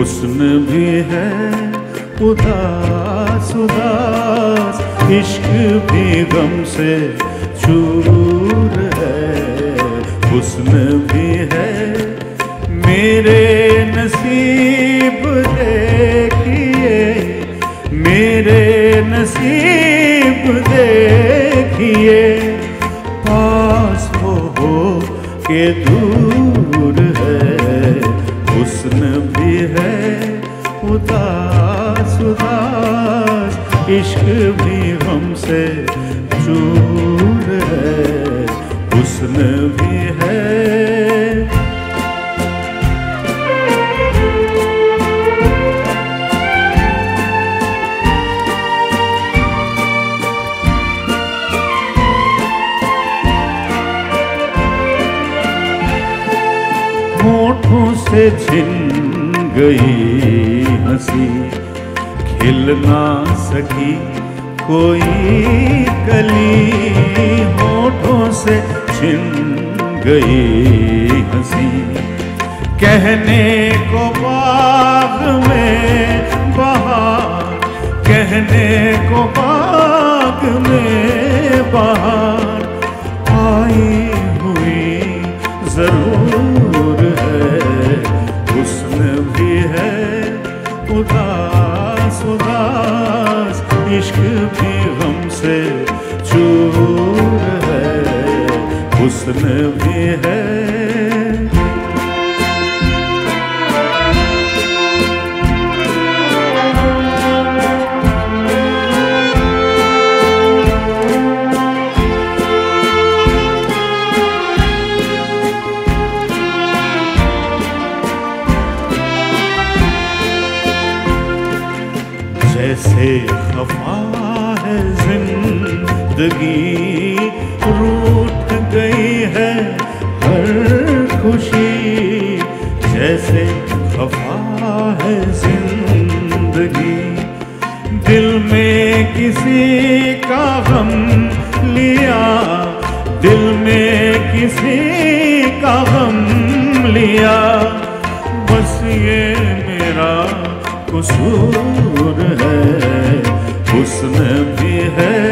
हुस्न भी है उदास उदास, इश्क भी गम से चूर है। हुस्न भी है मेरे नसीब देखिए, मेरे नसीब देखिए, पास हो के दूर है। हुस्न भी है उदास उदास, इश्क भी हमसे चूर है। हुस्न भी है होठों से छिन गई हंसी, खिल ना सकी कोई कली। होठों से छिन गई हंसी, कहने को बाग में बहार, कहने को बाग में बहार आई हुई जरूर है। हुस्न भी है उदास उदास, इश्क भी हमसे चूर है। हुस्न भी है जैसे खफा है जिंदगी, रूठ गई है हर खुशी। जैसे खफा है जिंदगी, दिल में किसी का गम लिया, दिल में किसी का गम लिया। बस ये मेरा कसूर है। हुस्न भी है